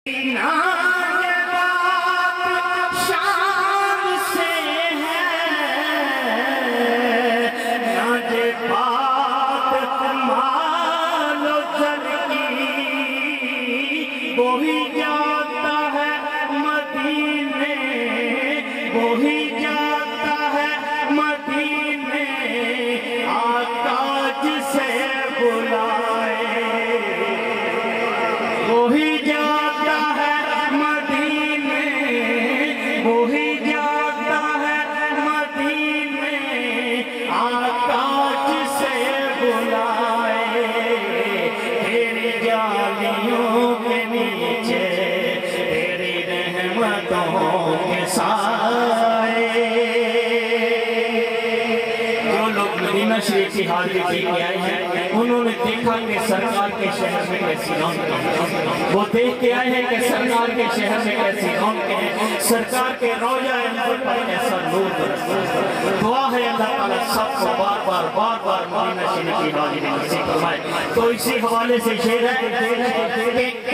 शरीफ की हाजिरी के आए हैं, उन्होंने देखा कि सरकार के शहर में कैसी रौनक है। वो देख के आए हैं कि सरकार के शहर में कैसी रौनक है, सरकार के रोजा अंदर पर कैसा नूर बरसता है। दुआ है अल्लाह ताला सबको बार बार मदीना शरीफ की हाजिरी नसीब फरमाए। तो इसी हवाले से शेर है कि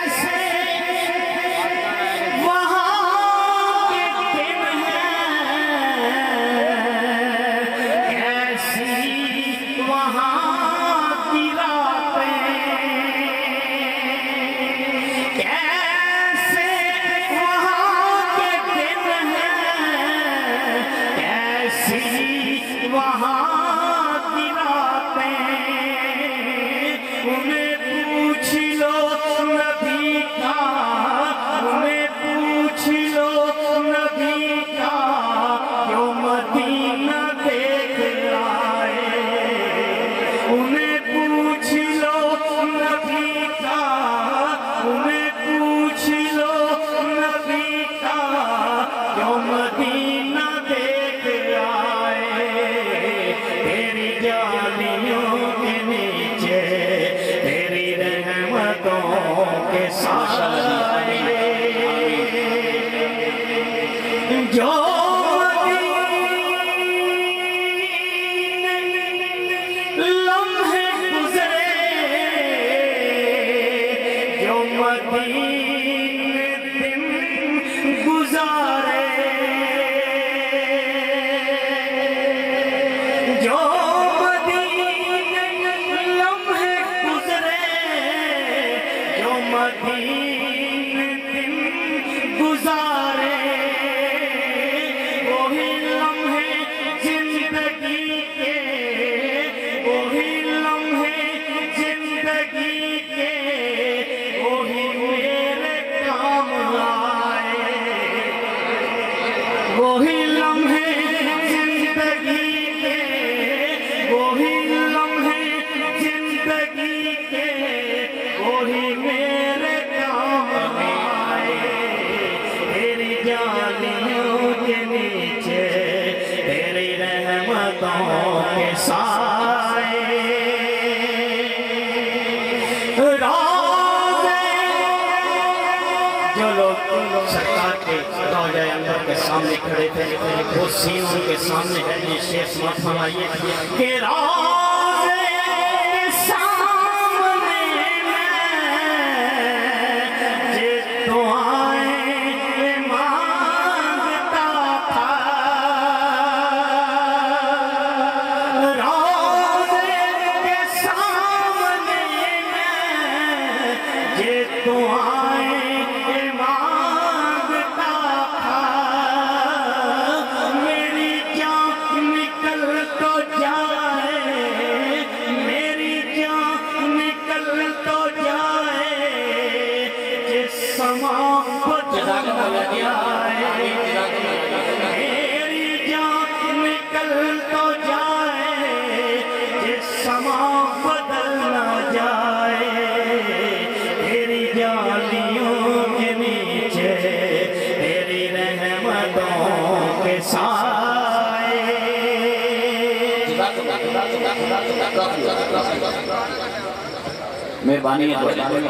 सामने खड़े थे, वो सीन उनके सामने है। ये शेर मत फरमाइए कि रोज़े के सामने ये दुआएं मांगता था, रोज़े के सामने ये दुआएं मेहरबानी है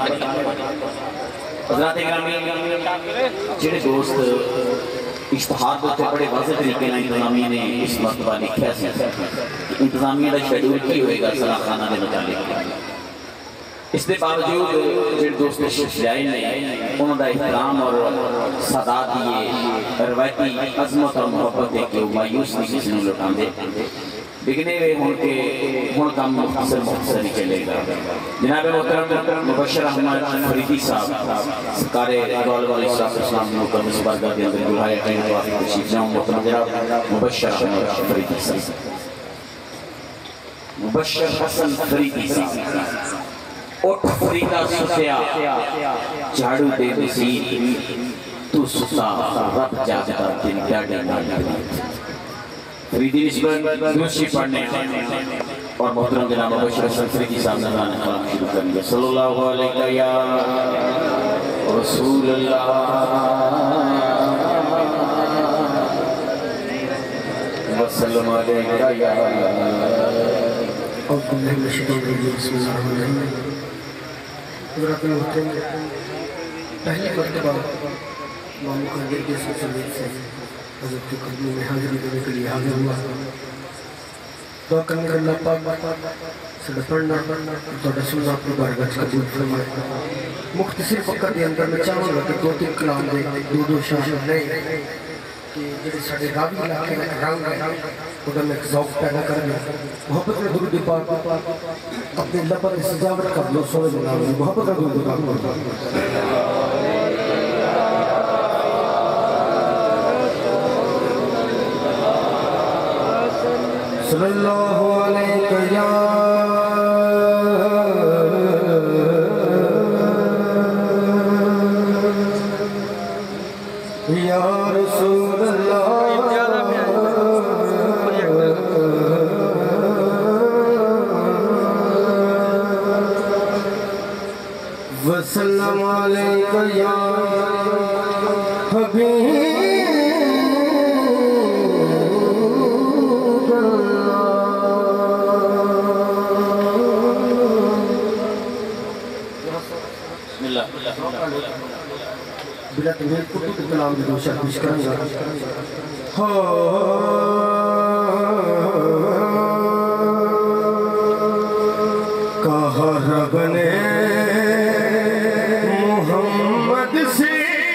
हज़रात गिरामी जेड़े दोस्त इश्तहार के बड़े वाज़ेह तरीके इंतजामिया ने इस मरतबा लिखा इंतजामिया का शेड्यूल की होएगा सलाखाना के मुताबिक इसके बावजूद जो दोस्त जाए ने उन्होंने एहतराम और सादात दिए रवायती अजमत और मोहब्बत है कि मायूस नहीं किसी ने लुटाते बिगने हुए उनके हुन काम मुख्तसर ही चलेगा। जनाब मोहतरम मुबश्शिर अहमद फरीदी साहब सरकारे दौलत वाले इस्लाम मुकम्मल मुबारक के अंदर बुलाए गए तो आप तशरीफ जाओ। मोहतरम जनाब मुबश्शिर अहमद फरीदी साहब, मुबश्शिर हसन फरीदी साहब। उठ फरीदा सुतिया झाड़ू दे नसीब तू सुता रब जागता दिन डाडे नाल फरीदी निस्बत दूसरी पढ़ने और मोहतरम जनाब मुबश्शिर हसन फरीदी साहब ने कलाम शुरू कर दिया। सल्लल्लाहु अलैहि या रसूल अल्लाह व सल्लम अलैका या पहली मरतबा मामू खंजर के सिलसिले से हज़रत के कदमों में हाजिरी देने के लिए हाजिर हुआ। दुआ करने का अल्लाह पाक से पढ़ना तो सुनना अपनी बारगाह कबूल फरमाए। मुख्तसर वक्त के अंदर मैं चाहूँगा कि दो तीन कलाम दे दो शान नहीं कि जो साढ़े रावी इलाके में रंग है उधर में एक ज़ौक़ पैदा कर दिया। मोहब्बत का दुरूद पाक अपने अल्लाह पर सजावट कर लो सोने बना लो। मोहब्बत का दुरूद पाक सल्लल्लाहु अलैहि या रसूल अल्लाह वसल्लम अलैका या हबीब बिला तुम्हें कुछ कलाम की दो शर्त पेश करूंगा। कहा रब ने मोहम्मद से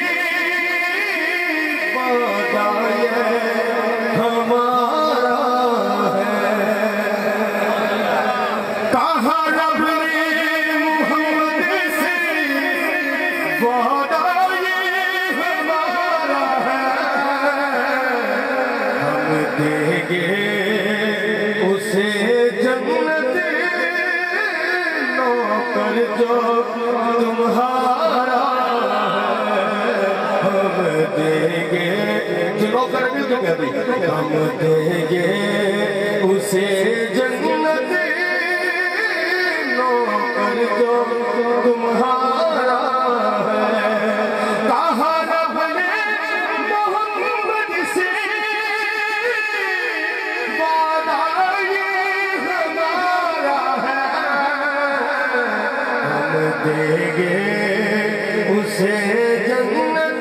वादा ये हमारा है। कहा रब ने मोहम्मद से वादा देंगे उसे जन्नत नौकर जो तुम्हारा हम देंगे जो नौकर मिल गया हम देंगे उसे जन्नत नौकर जो तुम्हारा देंगे उसे जन्नत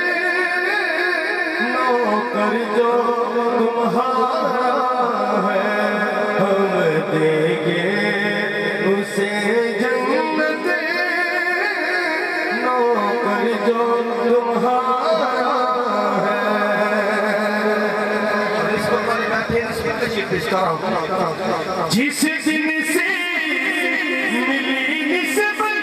नौकर जो तुम्हारा है। हम देंगे उसे जन्नत नौकर जो तुम्हारा है। जिस दिन से मिली निस्बत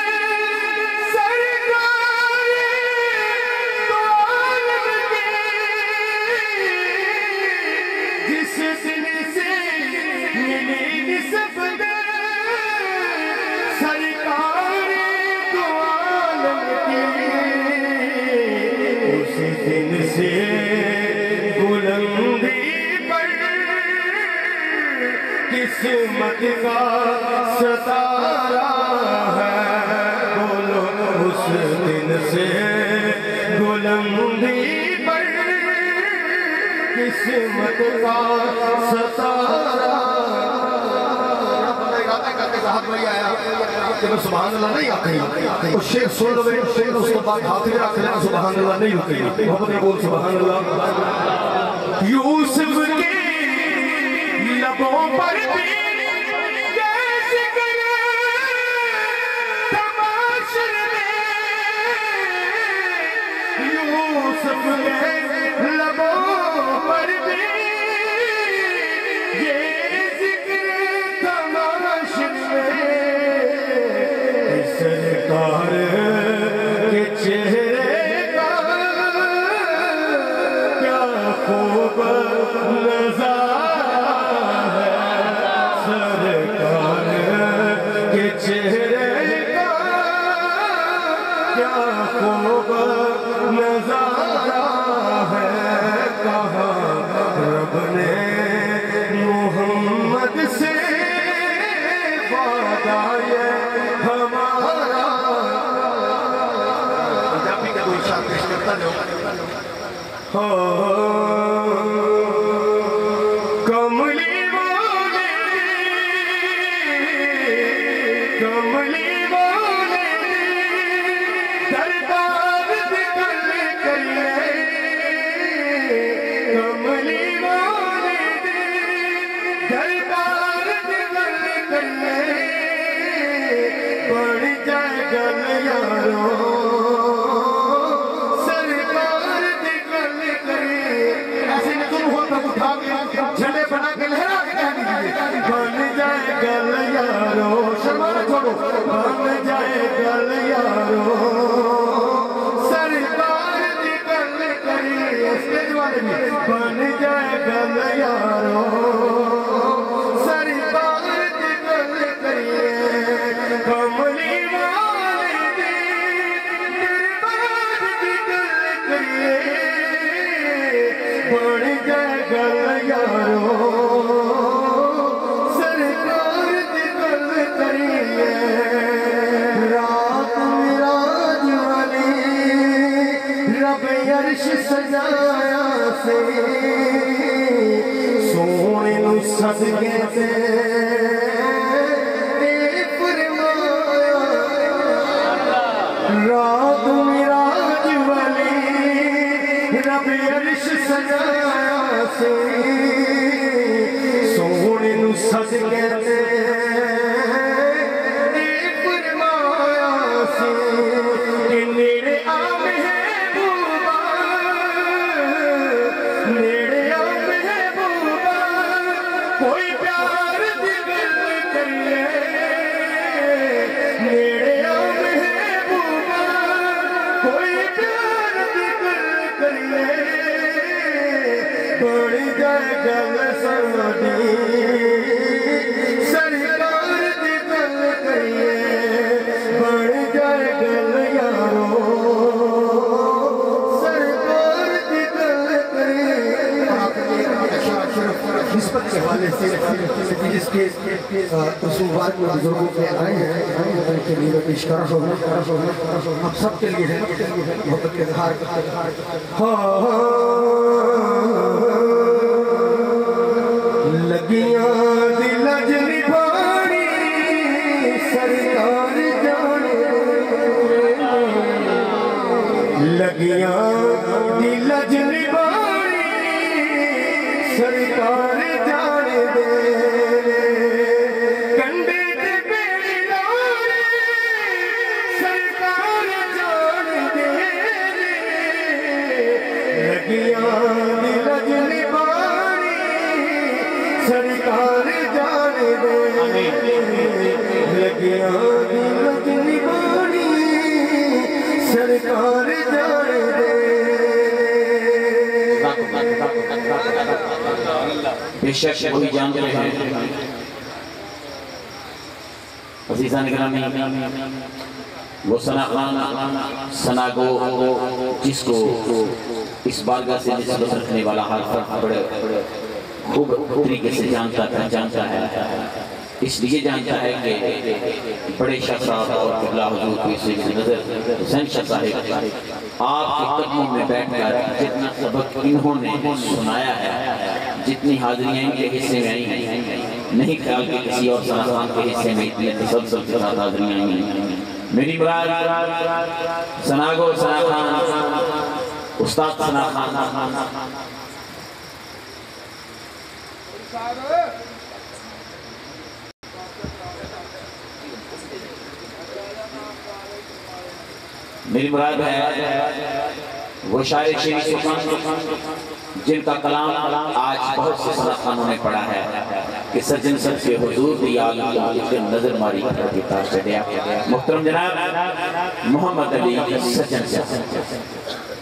दिन से बुलंदी पर किस्मत का सतारा है। बोलो उस दिन से बुलंदी पर किस्मत का सतारा। सुभान अल्लाह नहीं आते तो शेर सुन लो शेर उसके बाद हाथ में रख लेना सुभान अल्लाह नहीं होती। मोहम्मद ने बोल सुभान अल्लाह। यूसुफ के लबों पर भी यूसुफ के लबों पर भी ये जिक्र तमाशर में सरकार के चेहरे का क्या खूब नजारा है सरकार के चेहरे का क्या खूब नजारा है कहाँ रब ने मोहम्मद से वादा ये हमारा पंजाबी का कोई शान पेश करता जाओ कमली बोले दरबार दिल करिए कमली बोले दरबार दिल करिए पड़ जाए गल यारो सरकार दी गल करिए ऐसे में तुम हो तब उठा के झंडे बना के लहरा के कह दीजिए बन जाए गल यारो शर्माना छोड़ो बन जाए गल यारो सरकार दी गल करिए स्टेज वाले भी बन जाए गल यारो सरकार दी गल करिए कमली वाले दी दरबार दी गल करिए बन जाए गल यारो सरकार दी गल करिए रात मिराज वाली रब अर्श सजाया से सोने नू सदके ते फरमाया रात मिराज वाली रब अर्श सजाया से सोने नू सदके ते फरमाया से नेड़े आ महबूबा नेड़े आ महबूबा कोई प्यार दी गल करिए नेड़े आ महबूबा कोई प्यार दी गल करिए बड़ी जाए गल साडी सरकार दी गल करिए बड़ी जाए गल यारो सरकार दी गल करिए निस्बत के हवाले से जिसके उस मुबारक में बुजुर्गों के आए हैं उनके लिए पेश कर रहा हूँ आप सबके लिए है मोहब्बत के इजहार लगियां दिल निभानी सरकार जाने लगियां दिल निभानी सरकार जाने दे कंडे ते बेड़ी लाने सरकार जाने दे लगियां दिल निभानी सरकार जाने दे लगियां दिल निभानी सरकार जाने दे बेशक वही जानते हैं अज़ीज़ान गिरामी वो सना खान सनागो जिसको इस बारगाह से निस्बत रखने वाला हाल बड़े खूब तरीके से जानता है इसलिए जानता है कि बड़े शाह साहब और क़िबला हुज़ूर की नज़र हुसैन शाह साहिब आपके कदमों में बैठकर जितना सबक इन्होंने सुनाया है जितनी हाज़िरियाँ इनके हिस्से में आई हैं नहीं ख्याल कि किसी और सना खान के हिस्से में इतनी सबसे ज़्यादा हाज़िरियाँ आई हैं मेरी मुराद सनागो सना खान उस्ताद सना खान मेरी मुराद है वो शायर शेर सुल्तान जिनका कलाम आज बहुत से सलाखानों ने पढ़ा है कि सज्जन सब के हुजूर दी आलम नजर मारी किताब से दिया। मुहतरम जनाब मोहम्मद अली सज्जन से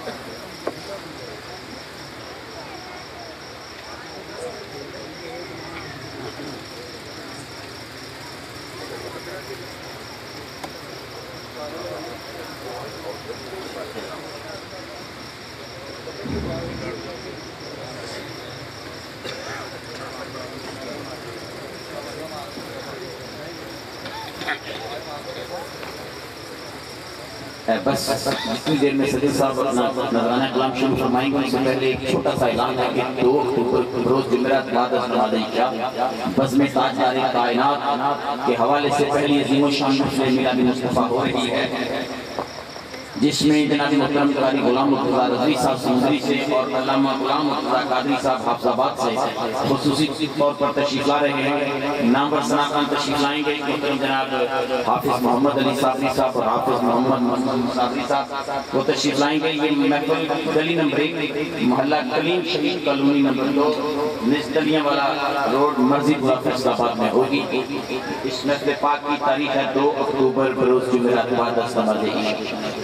बस इतनी देर में सदर साहब अपना नजराना कलाम शुरू फरमाएंगे। उससे पहले एक छोटा सा ऐलान है कि 2 अक्टूबर रोज जुमेरात बाद नमाज़ इशा बज़्म ताजदार कायनात के हवाले से पहली अज़ीम शान मिलाद मुस्तफ़ा हो रही है, जिसमें जनाब मोहतरम कारी गुलाम मुर्तज़ा रज़वी साहब समुद्री से और अल्लामा गुलाम मुर्तज़ा कादरी साहब हाफिज़ाबाद से खुसूसी तौर पर तशरीफ ला रहे हैं। नाम पर सनातन तशरीफ लाएंगे मोहतरम जनाब हाफिज़ मोहम्मद अली साबरी साहब और हाफिज़ मोहम्मद साबरी साहब वो तशरीफ लाएंगे। ये महफिल गली नंबर 1 मोहल्ला कलीम शहीद कॉलोनी नंबर 2 निस्तलियाँ वाला रोड मस्जिद फैसलाबाद में होगी। इस महफिल पाक की तारीख है 2 अक्टूबर बरोज़ जुमेरात बाद नमाज़ इशा।